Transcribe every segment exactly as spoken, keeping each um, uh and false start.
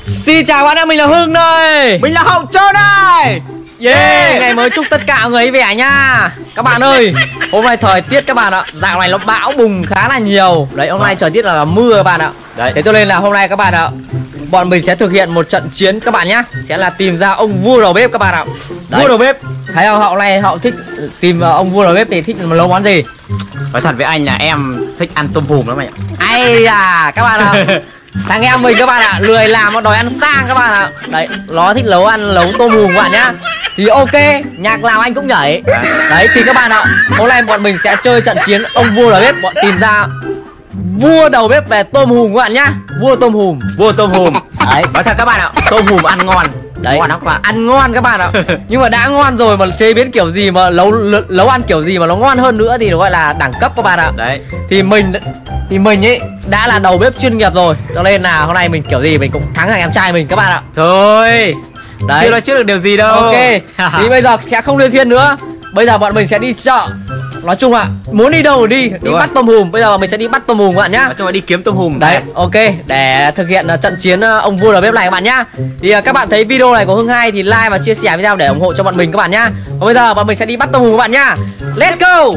Xin chào bạn em, mình là Hưng đây. Mình là Hậu Trơn đây. Yeah, ngày mới chúc tất cả mọi người vẻ nha. Các bạn ơi, hôm nay thời tiết các bạn ạ, dạo này nó bão bùng khá là nhiều. Đấy, hôm nay thời tiết là, là mưa các bạn ạ. Đấy, thế cho nên là hôm nay các bạn ạ, bọn mình sẽ thực hiện một trận chiến các bạn nhá. Sẽ là tìm ra ông vua đầu bếp các bạn ạ. Đấy. Vua đầu bếp. Thấy không, Hậu này Hậu thích tìm ông vua đầu bếp thì thích nấu món gì? Nói thật với anh là em thích ăn tôm hùm lắm anh ạ. Ai à, các bạn ạ. Thằng em mình các bạn ạ, lười làm mà đòi ăn sang các bạn ạ. Đấy, nó thích nấu ăn nấu tôm hùm các bạn nhá. Thì ok, nhạc nào anh cũng nhảy. Đấy, thì các bạn ạ, hôm nay bọn mình sẽ chơi trận chiến ông vua đầu bếp. Bọn tìm ra vua đầu bếp về tôm hùm các bạn nhá. Vua tôm hùm. Vua tôm hùm. Đấy, nói thật các bạn ạ, tôm hùm ăn ngon. Đấy, ngon lắm các bạn. Ăn ngon các bạn ạ. Nhưng mà đã ngon rồi mà chế biến kiểu gì mà nấu nấu ăn kiểu gì mà nó ngon hơn nữa thì nó gọi là đẳng cấp các bạn ạ. Đấy, thì mình thì mình ấy đã là đầu bếp chuyên nghiệp rồi, cho nên là hôm nay mình kiểu gì mình cũng thắng thằng em trai mình các bạn ạ. Thôi, đấy, chưa nói trước được điều gì đâu. Ok, thì bây giờ sẽ không đưa thiên nữa. Bây giờ bọn mình sẽ đi chợ. Nói chung là muốn đi đâu đi, đi Đúng bắt rồi. tôm hùm. Bây giờ mình sẽ đi bắt tôm hùm các bạn nhá. Nói chung là đi kiếm tôm hùm. Đấy, Đấy. ok, để thực hiện uh, trận chiến uh, ông vua đầu bếp này các bạn nhá. Thì uh, các bạn thấy video này của Hưng hay thì like và chia sẻ video để ủng hộ cho bọn mình các bạn nhá. Còn bây giờ bọn mình sẽ đi bắt tôm hùm các bạn nhá. Let's go.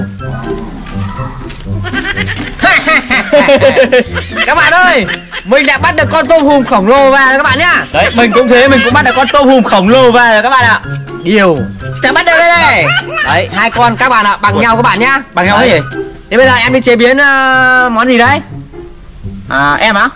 Các bạn ơi, mình đã bắt được con tôm hùm khổng lồ về rồi các bạn nhá. Đấy, mình cũng thế, mình cũng bắt được con tôm hùm khổng lồ về rồi các bạn ạ. Điều chẳng bắt được đây này. Đấy, hai con các bạn ạ, bằng Ủa? nhau các bạn nhá. Bằng nhau cái gì? Thế bây giờ em đi chế biến uh, món gì đấy? À, em á?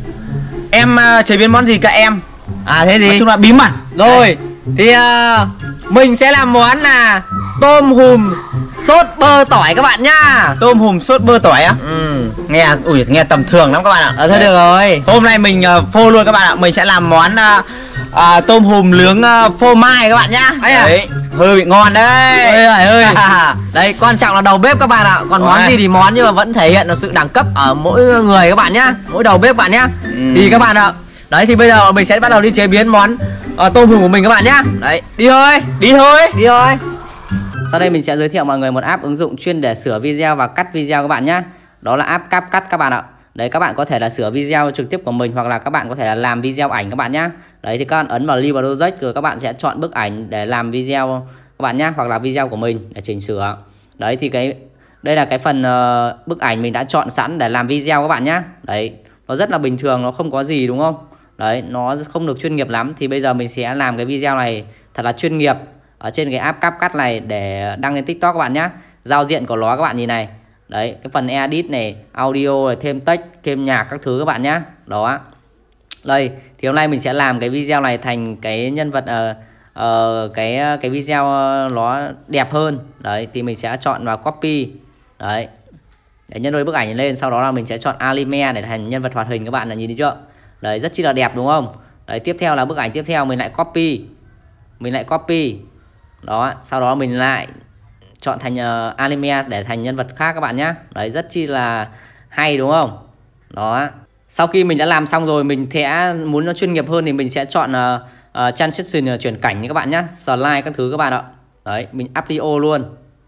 Em uh, chế biến món gì cả em? À thế gì? Nói chung là bí mật. Rồi, đấy. Thì uh, mình sẽ làm món là tôm hùm sốt bơ tỏi các bạn nhá. Tôm hùm sốt bơ tỏi á? Ừ. Nghe, ui, nghe tầm thường lắm các bạn ạ. Ờ thôi được rồi. Hôm nay mình uh, phô luôn các bạn ạ. Mình sẽ làm món uh, uh, tôm hùm nướng uh, phô mai các bạn nhá. Đấy, à? Đấy, hơi bị ngon đấy. Ơi ơi ơi. Đấy, quan trọng là đầu bếp các bạn ạ. Còn Ôi. món gì thì món, nhưng mà vẫn thể hiện là sự đẳng cấp ở mỗi người các bạn nhá. Mỗi đầu bếp các bạn nhá. Ừ. Thì các bạn ạ, đấy thì bây giờ mình sẽ bắt đầu đi chế biến món uh, tôm hùm của mình các bạn nhá. Đấy, đi thôi, đi thôi, đi thôi. Sau đây mình sẽ giới thiệu mọi người một app ứng dụng chuyên để sửa video và cắt video các bạn nhá. Đó là app CapCut các bạn ạ. Đấy, các bạn có thể là sửa video trực tiếp của mình, hoặc là các bạn có thể là làm video ảnh các bạn nhá. Đấy thì các bạn ấn vào Live Project rồi các bạn sẽ chọn bức ảnh để làm video các bạn nhá, hoặc là video của mình để chỉnh sửa. Đấy thì cái đây là cái phần uh, bức ảnh mình đã chọn sẵn để làm video các bạn nhá. Đấy, nó rất là bình thường, nó không có gì đúng không? Đấy, nó không được chuyên nghiệp lắm. Thì bây giờ mình sẽ làm cái video này thật là chuyên nghiệp ở trên cái app CapCut này để đăng lên TikTok các bạn nhé. Giao diện của nó các bạn nhìn này. Đấy, cái phần edit này, audio này, thêm text, thêm nhạc các thứ các bạn nhé. Đó. Đây, thì hôm nay mình sẽ làm cái video này thành cái nhân vật uh, uh, cái cái video nó đẹp hơn. Đấy, thì mình sẽ chọn vào copy. Đấy. Để nhân đôi bức ảnh lên, sau đó là mình sẽ chọn anime để thành nhân vật hoạt hình các bạn là nhìn thấy chưa? Đấy, rất chi là đẹp đúng không? Đấy, tiếp theo là bức ảnh tiếp theo mình lại copy. Mình lại copy. Đó, sau đó mình lại chọn thành uh, anime để thành nhân vật khác các bạn nhé. Đấy, rất chi là hay đúng không? Đó. Sau khi mình đã làm xong rồi, mình sẽ muốn nó chuyên nghiệp hơn thì mình sẽ chọn uh, uh, transition, uh, chuyển cảnh các bạn nhé, slide các thứ các bạn ạ. Đấy, mình up video luôn.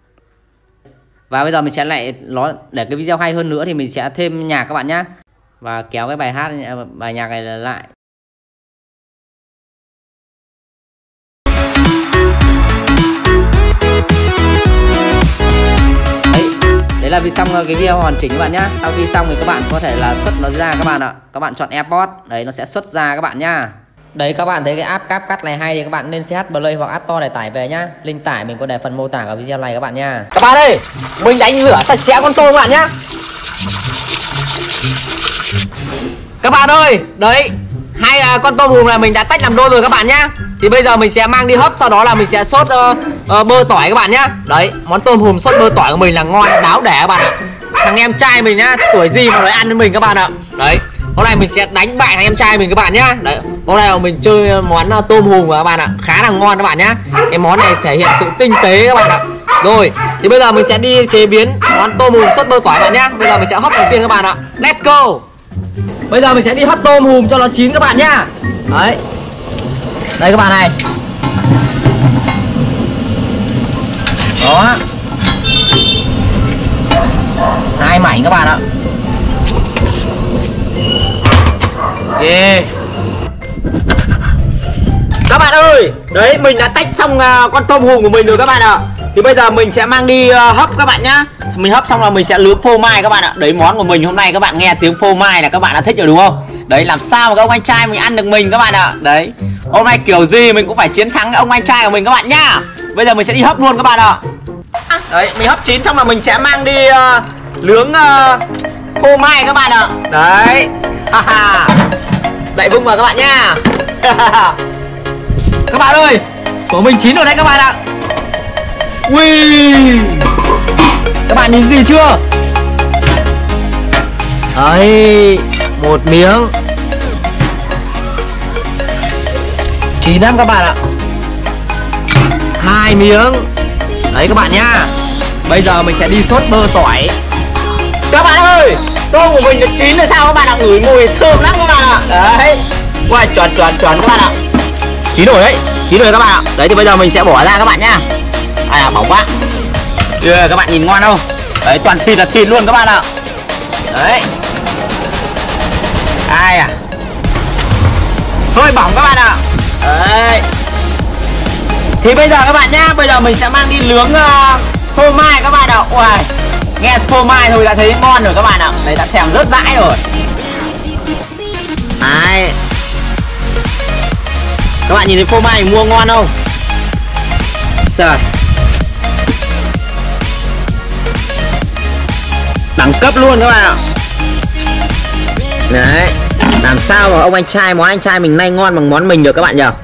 Và bây giờ mình sẽ lại nó để cái video hay hơn nữa thì mình sẽ thêm nhạc các bạn nhé. Và kéo cái bài hát bài nhạc này lại. Đấy là vì xong cái video hoàn chỉnh các bạn nhá. Sau khi xong thì các bạn có thể là xuất nó ra các bạn ạ. Các bạn chọn Airport, đấy nó sẽ xuất ra các bạn nhá. Đấy, các bạn thấy cái app CapCut này hay thì các bạn nên xê hát Play hoặc App Store để tải về nhá. Link tải mình có để phần mô tả của video này các bạn nha. Các bạn ơi, mình đánh rửa sạch sẽ con tôm các bạn nhá. Các bạn ơi, đấy, hai uh, con tôm hùm này mình đã tách làm đôi rồi các bạn nhá. Thì bây giờ mình sẽ mang đi hấp, sau đó là mình sẽ sốt uh, uh, bơ tỏi các bạn nhá. Đấy, món tôm hùm sốt bơ tỏi của mình là ngon đáo để các bạn ạ. Thằng em trai mình nhá, tuổi gì mà nói ăn với mình các bạn ạ. Đấy, hôm nay mình sẽ đánh bại thằng em trai mình các bạn nhá. Đấy, hôm nay mình chơi món uh, tôm hùm của các bạn ạ, khá là ngon các bạn nhá. Cái món này thể hiện sự tinh tế các bạn ạ. Rồi, thì bây giờ mình sẽ đi chế biến món tôm hùm sốt bơ tỏi các bạn nhá. Bây giờ mình sẽ hấp đầu tiên các bạn ạ. Let's go. Bây giờ mình sẽ đi hấp tôm hùm cho nó chín các bạn nhá. Đấy. Đây các bạn này. Đó. Hai mảnh các bạn ạ. Ok. Các bạn ơi, đấy mình đã tách xong uh, con tôm hùm của mình rồi các bạn ạ. Thì bây giờ mình sẽ mang đi uh, hấp các bạn nhá. Mình hấp xong là mình sẽ nướng phô mai các bạn ạ. Đấy, món của mình hôm nay các bạn nghe tiếng phô mai là các bạn đã thích rồi đúng không? Đấy, làm sao mà các ông anh trai mình ăn được mình các bạn ạ. Đấy, hôm nay kiểu gì mình cũng phải chiến thắng ông anh trai của mình các bạn nhá. Bây giờ mình sẽ đi hấp luôn các bạn ạ. Đấy, mình hấp chín xong là mình sẽ mang đi uh, nướng uh, phô mai các bạn ạ. Đấy. Đậy vung vào các bạn nhá. Các bạn ơi, của mình chín rồi đấy các bạn ạ. Ui, các bạn nhìn gì chưa? Đấy, một miếng chín lắm các bạn ạ. Hai miếng. Đấy các bạn nhá. Bây giờ mình sẽ đi sốt bơ tỏi. Các bạn ơi, tôm của mình được chín rồi sao các bạn ạ? Ngửi mùi thơm lắm các bạn ạ. Đấy. Wow, chuẩn chuẩn chuẩn các bạn ạ. Chín rồi đấy, chín rồi các bạn ạ. Đấy thì bây giờ mình sẽ bỏ ra các bạn nhá. Ai à, bỏng quá. Yeah, các bạn nhìn ngon không? Đấy, toàn thịt là thịt luôn các bạn ạ. Đấy. Ai à. Hơi bỏng các bạn ạ. Đấy. Thì bây giờ các bạn nhá, bây giờ mình sẽ mang đi nướng uh, phô mai các bạn ạ. Wow. Nghe phô mai thôi đã thấy ngon rồi các bạn ạ. Đấy, đã thèm rớt rãi rồi. Đấy. Các bạn nhìn thấy phô mai mình mua ngon không? Trời. Đẳng cấp luôn các bạn ạ. Đấy. Làm sao mà ông anh trai, món anh trai mình nay ngon bằng món mình được các bạn nhỉ?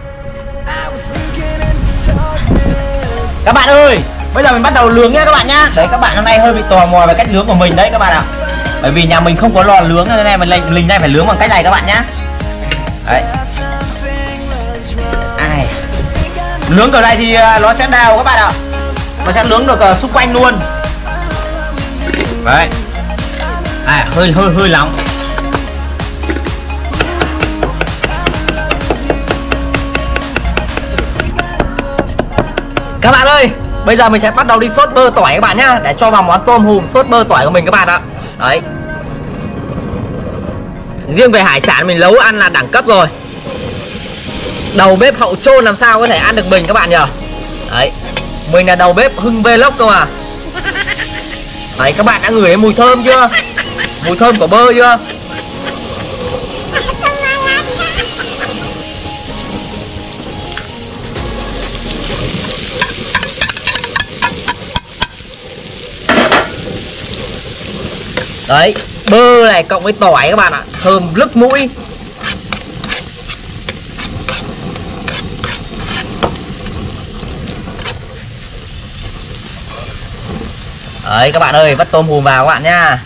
Các bạn ơi, bây giờ mình bắt đầu nướng nhé các bạn nhá. Đấy, các bạn hôm nay hơi bị tò mò về cách nướng của mình đấy các bạn ạ. Bởi vì nhà mình không có lò nướng nên này mình linh này phải nướng bằng cách này các bạn nhá. Đấy. Ai. Nướng kiểu này thì nó sẽ đều các bạn ạ. Nó sẽ nướng được xung quanh luôn. Đấy. À, hơi hơi hơi nóng. Các bạn ơi, bây giờ mình sẽ bắt đầu đi sốt bơ tỏi các bạn nhá, để cho vào món tôm hùm sốt bơ tỏi của mình các bạn ạ. Đấy. Riêng về hải sản mình nấu ăn là đẳng cấp rồi. Đầu bếp hậu chôn làm sao có thể ăn được mình các bạn nhỉ? Đấy. Mình là đầu bếp Hưng Vlog cơ mà. Đấy, các bạn đã ngửi thấy mùi thơm chưa? Mùi thơm của bơ chưa? Đấy, bơ này cộng với tỏi các bạn ạ, thơm lức mũi. Đấy các bạn ơi, vắt tôm hùm vào các bạn nhá.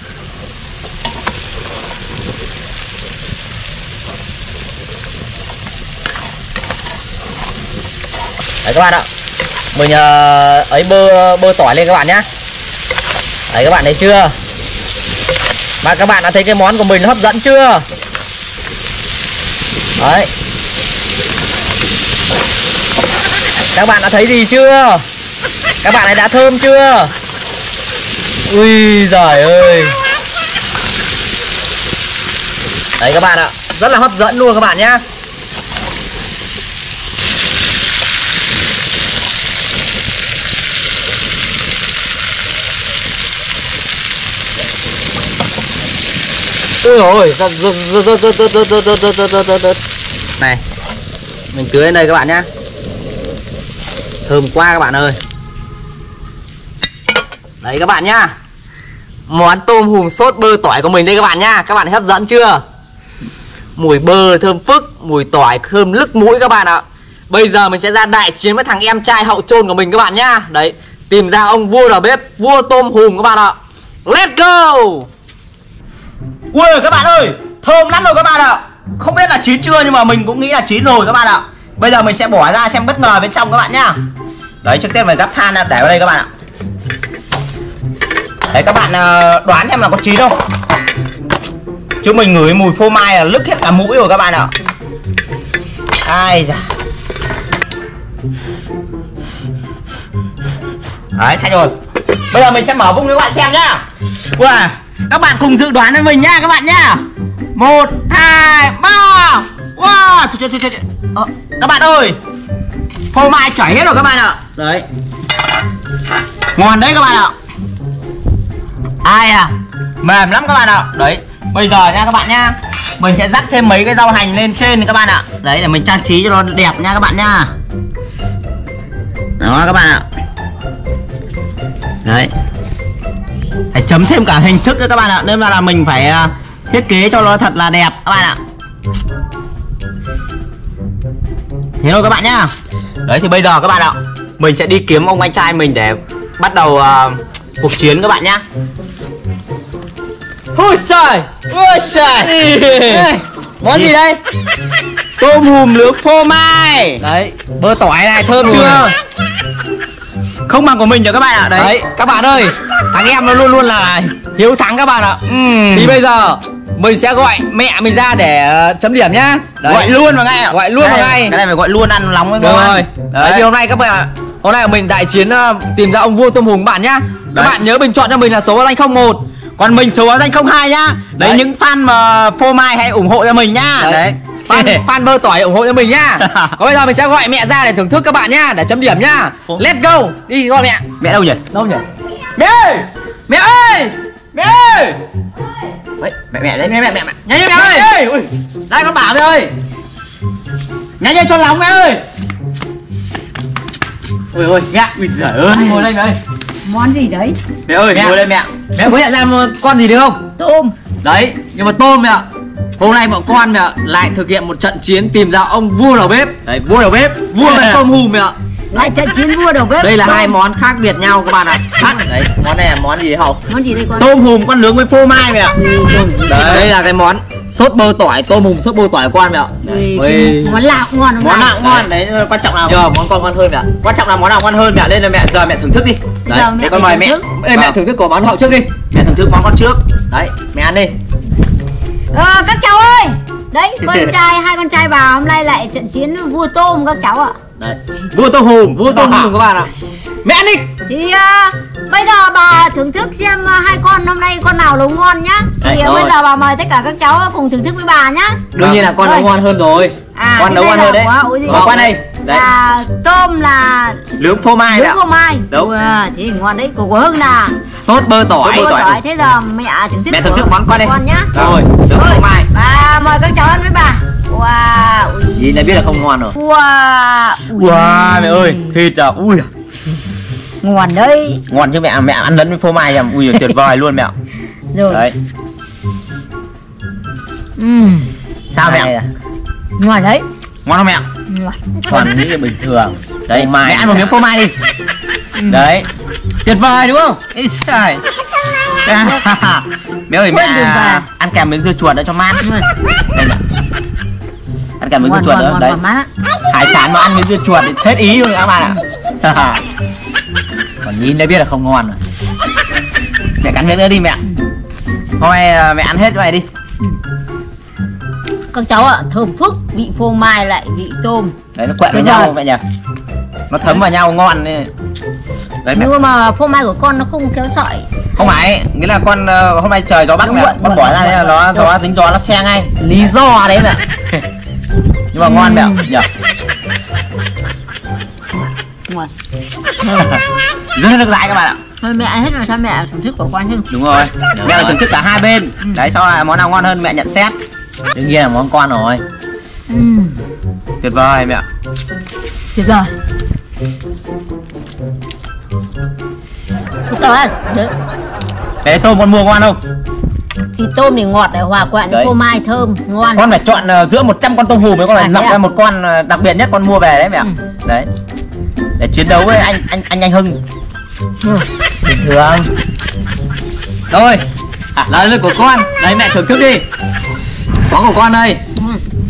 Đấy các bạn ạ. Mình uh, ấy bơ bơ tỏi lên các bạn nhá. Đấy các bạn thấy chưa? Và các bạn đã thấy cái món của mình hấp dẫn chưa? Đấy. Các bạn đã thấy gì chưa? Các bạn ấy đã thơm chưa? Ui giời ơi. Đấy các bạn ạ, rất là hấp dẫn luôn các bạn nhá. Ui ôi, này, mình tưới lên đây các bạn nhá. Thơm quá các bạn ơi. Đấy các bạn nhá. Món tôm hùm sốt bơ tỏi của mình đây các bạn nhá. Các bạn thấy hấp dẫn chưa? Mùi bơ thơm phức, mùi tỏi thơm lức mũi các bạn ạ. Bây giờ mình sẽ ra đại chiến với thằng em trai hậu chôn của mình các bạn nhá. Đấy, tìm ra ông vua đầu bếp, vua tôm hùm các bạn ạ. Let's go. Ui các bạn ơi, thơm lắm rồi các bạn ạ. Không biết là chín chưa nhưng mà mình cũng nghĩ là chín rồi các bạn ạ. Bây giờ mình sẽ bỏ ra xem bất ngờ bên trong các bạn nhá. Đấy, trước tiên phải gắp than ra để vào đây các bạn ạ. Đấy, các bạn đoán xem là có chín không? Chứ mình ngửi mùi phô mai là lức hết cả mũi rồi các bạn ạ. Ai da. Đấy, sạch rồi. Bây giờ mình sẽ mở vung cho các bạn xem nhá. Wow, các bạn cùng dự đoán với mình nhá các bạn nhá. Một, hai, ba. Wow, chưa chưa chưa ờ, các bạn ơi, phô mai chảy hết rồi các bạn ạ. Đấy, ngon đấy các bạn ạ. Ai à, mềm lắm các bạn ạ. Đấy, bây giờ nha các bạn nhá, mình sẽ rắc thêm mấy cái rau hành lên trên các bạn ạ. Đấy, để mình trang trí cho nó đẹp nha các bạn nhá. Đó các bạn ạ. Đấy, phải chấm thêm cả hình thức nữa các bạn ạ, nên là, là mình phải uh, thiết kế cho nó thật là đẹp các bạn ạ. Thế thôi các bạn nhá. Đấy thì bây giờ các bạn ạ, mình sẽ đi kiếm ông anh trai mình để bắt đầu uh, cuộc chiến các bạn nhá. Ôi trời, Ôi trời. Ê, món gì đây? Tôm hùm nướng phô mai. Đấy, bơ tỏi này thơm Ôi. chưa? Không bằng của mình được các bạn ạ. Đấy, Đấy, các bạn ơi, thằng em nó luôn luôn là hiếu thắng các bạn ạ. uhm. Thì bây giờ mình sẽ gọi mẹ mình ra để uh, chấm điểm nhá. Đấy. Gọi luôn vào ngay ạ. Gọi luôn vào Đây, ngay. Cái này phải gọi luôn, ăn nóng mới Được ngon. rồi. Đấy. Đấy thì hôm nay các bạn, hôm nay mình đại chiến uh, tìm ra ông vua tôm hùm các bạn nhá. Các Đấy. bạn nhớ bình chọn cho mình là số báo danh không một. Còn mình số báo danh không hai nhá. Đấy, Đấy. những fan mà phô mai hãy ủng hộ cho mình nhá. Đấy. Đấy, Fan, fan bơ tỏi ủng hộ cho mình nhá. Còn bây giờ mình sẽ gọi mẹ ra để thưởng thức các bạn nhá, để chấm điểm nhá. Ủa? Let's go. Đi gọi mẹ. Mẹ đâu nhỉ? Đâu nhỉ? Mẹ ơi! Mẹ ơi! Mẹ ơi! Đấy, mẹ mẹ đấy. Mẹ mẹ mẹ mẹ. Nhanh lên mẹ ơi! Ui, đây con bảo mẹ ơi. Nhanh lên cho nóng mẹ ơi. Ôi ôi, mẹ. Ui giời ơi. Ngồi đây mẹ ơi. Món gì đấy? Mẹ ơi, Mẹ. ngồi đây mẹ. Mẹ có nhận ra một con gì được không? Tôm. Đấy, nhưng mà tôm mẹ ạ. Hôm nay bọn con mẹ ạ, lại thực hiện một trận chiến tìm ra ông vua đầu bếp. Đấy, vua đầu bếp, vua với tôm hùm mẹ ạ. Lại trận chiến vua đầu bếp. Đây là Tôm. hai món khác biệt nhau các bạn ạ. Khác. Đấy, món này là món gì hậu? Món gì đây con? Tôm hùm con nướng với phô mai mẹ ạ. Ui, rồi. Đấy, đây là cái món sốt bơ tỏi, tôm hùm sốt bơ tỏi của con mẹ ạ. Ui, Ui. cái món lạ cũng ngon. Món nào cũng ngon đấy, quan trọng là Nhờ món con ngon hơn mẹ ạ. quan trọng là món nào ngon hơn mẹ. Lên là mẹ giờ mẹ thưởng thức đi. Bây Đấy, giờ mẹ để con phải mời mẹ. thưởng thức. Ê, mẹ thưởng thức của món hậu trước đi. Mẹ thưởng thức món con trước. Đấy, mẹ ăn đi. Ờ, các cháu ơi. Đấy, con trai, hai con trai vào hôm nay lại trận chiến vua tôm các cháu ạ. Đấy, Vua tôm hùm, vua tôm hùm các bạn ạ. Mẹ ăn đi. Thì uh, bây giờ bà thưởng thức xem uh, hai con hôm nay con nào nấu ngon nhá. Thì Đấy, uh, bây rồi. giờ bà mời tất cả các cháu cùng thưởng thức với bà nhá. Đương nhiên là con nấu Rồi. ngon hơn rồi. À, con thế nấu đây ngon là hơn đấy. của- ủa gì? Và qua đây. Đấy. Là tôm là Nướng phô mai mẹ nướng ạ. phô mai. Đúng. Ui, thì ngon đấy. Của của Hưng là Sốt bơ tỏi. Sốt bơ bơ tỏi. tỏi. Thế giờ mẹ thưởng thức Mẹ thưởng của thức món qua đây. con nhá. Rồi, Nướng Rồi, phô mai. bà mời các cháu ăn với bà. Wow. ui. nhìn là biết là không ngon rồi. Wow. Ui. Wow mẹ ơi, thịt à, ui Ngon đấy. ngon chứ mẹ. Mẹ ăn lẫn với phô mai à, ui tuyệt vời luôn mẹ. Rồi. Đấy. Ừm. Sao Hay mẹ? à? Ngon đấy. Ngon không mẹ? Ngon. Còn nghĩ là bình thường. Đấy, Phô mai mẹ ăn một miếng phô mai đi. Đấy, tuyệt vời đúng không? Ý trời. Mẹ ơi, mẹ Quên đường về. ăn kèm miếng dưa chuột nữa cho mát. Đây nè. Ăn kèm miếng dưa Ngon chuột ngon nữa ngon đấy. ngon má. Hải sản mà ăn miếng dưa chuột thì hết ý luôn các bạn ạ. Còn nhìn đã biết là không ngon rồi. Mẹ cắn miếng nữa đi mẹ. Hôm nay à, mẹ ăn hết cái này đi. Các cháu ạ, thơm phức, vị phô mai lại vị tôm. Đấy, nó quẹn với Tuyệt vời. nhau mẹ nhỉ. Nó thấm vào nhau ngon đấy. Đấy mẹ. Nhưng mà phô mai của con nó không kéo sợi. Không phải, nghĩa là con uh, hôm nay trời gió bắc Nó mẹ, muộn, con muộn, bỏ ra muộn, thế là nó muộn. gió dính gió nó xe ngay. Lý do đấy mẹ. Nhưng mà ngon mẹ Ừm. nhỉ. Ngon. Rất nước dãi các bạn ạ. Thôi mẹ hết rồi sao mẹ thưởng thức của con chứ. Đúng rồi. Được Mẹ rồi. phải thưởng thức cả hai bên. Đấy, sau này món nào ngon hơn mẹ nhận xét. Đương nhiên là món con rồi. Ừm. Tuyệt vời mẹ. Tuyệt vời. Tuyệt vời. Đấy. Đấy, tôm con mua ngon không? Thì tôm thì ngọt để hòa quyện với Đấy. phô mai thơm ngon. Con phải chọn uh, giữa một trăm con tôm hùm với con phải À, thế lọc à? ra một con uh, đặc biệt nhất con mua về đấy mẹ. Ừ. Đấy. Để chiến đấu với anh anh anh anh Hưng. Ừ. Bình thường. Rồi, à, là lượt của con. Đấy mẹ thưởng thức đi. Món của con đây. Ừ.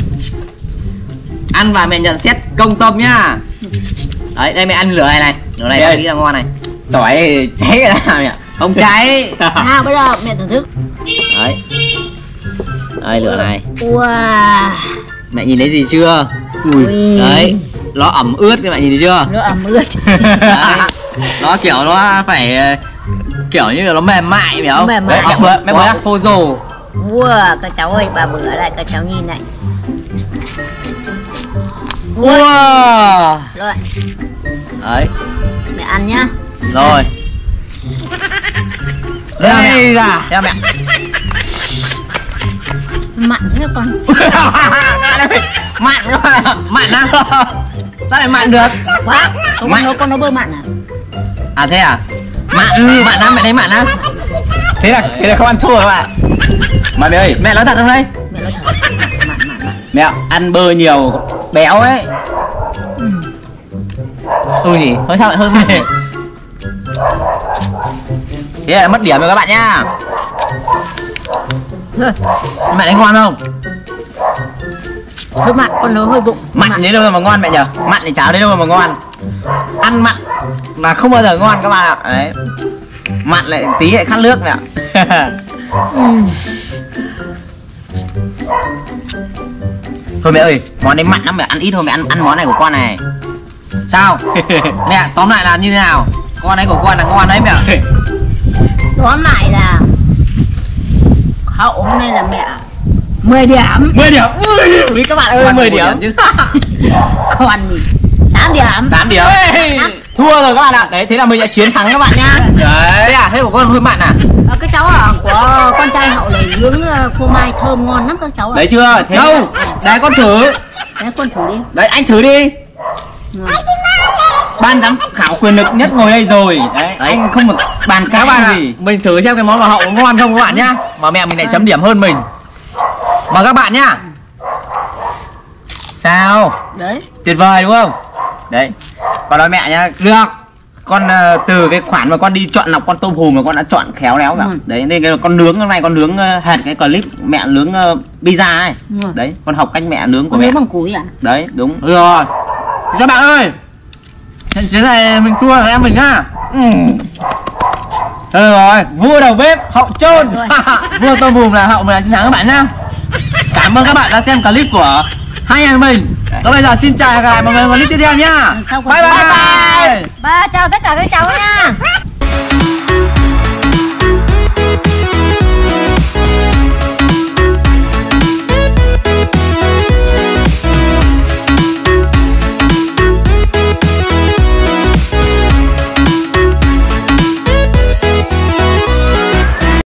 Ăn và mẹ nhận xét công tâm nhá. Đấy, đây mẹ ăn lửa này này. Lửa này Đây. tao nghĩ là ngon này. Tỏi cháy cái nào mẹ. Không cháy. À bây giờ mẹ thưởng thức. Đấy. Đây lửa này. Wow. Mẹ nhìn thấy gì chưa? Ui. Đấy, nó ẩm ướt các bạn nhìn thấy chưa? Nó ẩm ướt. Đấy. Nó kiểu nó phải ờ, kiểu như là nó mềm mại phải không? Mềm mại. Đấy, Mẹ bữa- mẹ bữa. phô rồ. Wow, các cháu ơi, bà bữa lại các cháu nhìn này. Wow. Rồi, Đấy. mẹ ăn nhá. Rồi. Đây là theo mẹ. Mặn thế con. Mặn quá. Mặn á. Sao lại mặn được? Quá. Con nó con nó bơ mặn à? À thế à? Mặn, mặn á, mẹ thấy mặn á. Thế là thế là không ăn thua các bạn. Mà mẹ ơi, Mẹ nói thật không đây? Mẹ nói thật. Mặn mặn mặn. mẹ ăn bơ nhiều béo ấy. Ừ nhỉ, hơi sao lại hơi mặn nhỉ? Thế là mất điểm rồi các bạn nhá. Mẹ thấy ngon không? Hơi mặn, con nó hơi bụng. Mặn đến đâu mà ngon mẹ nhở? Mặn thì chả đến đâu mà ngon. Ăn mặn mà không bao giờ ngon các bạn ạ. Đấy. Mặn lại tí lại khát nước mẹ ạ. Ừ. Thôi mẹ ơi, món này mặn lắm mẹ, ăn ít thôi mẹ, ăn ăn món này của con này. Sao? Mẹ tóm lại là như thế nào? Con ấy của con là ngon đấy mẹ. Tóm lại là hậu hôm nay là mẹ mười điểm. mười điểm. Ui, các bạn ơi, Con mười một điểm chứ. Còn tám điểm. tám điểm. Ê, Thua rồi các bạn ạ. Đấy, thế là mình đã chiến thắng các bạn nhá. Đấy. Thế à? Thế của con hơi mặn à? Ờ, cái cháu à, của con trai hậu là nướng ờ, phô mai thơm ngon lắm các cháu ạ. Đấy chưa? Thế Đâu? Đấy con thử. Đấy con thử đi. Đấy, anh thử đi. Ngon. Ban giám khảo quyền lực nhất ngồi đây rồi. Đấy, anh không được bàn Các cái bạn ạ, gì. mình thử xem cái món của hậu có ngon không các bạn nhá. Mà mẹ mình lại chấm điểm hơn mình. Mời các bạn nhá. Sao? Đấy. Tuyệt vời đúng không? Đấy. Con nói mẹ nhá. Được. Con uh, từ cái khoản mà con đi chọn lọc con tôm hùm mà con đã chọn khéo léo cả. Ừ. Đấy nên cái con nướng hôm nay con nướng uh, hệt cái clip mẹ nướng uh, pizza ấy. Ừ. Đấy, con học cách mẹ nướng của Con mẹ. nướng bằng củi à? Đấy, đúng. Được rồi. Các bạn ơi. Trận chiến này mình thua rồi em mình nhá. Ừ. Được rồi, vua đầu bếp hậu chôn. Rồi. Vua tôm hùm là hậu mình là chiến thắng các bạn nhá. Cảm ơn các bạn đã xem clip của hai anh em mình. Còn bây giờ xin chào và hẹn gặp lại mọi người vào clip tiếp theo nhá. Sau còn Bye bye bye. bye. Ba chào tất cả các cháu nha.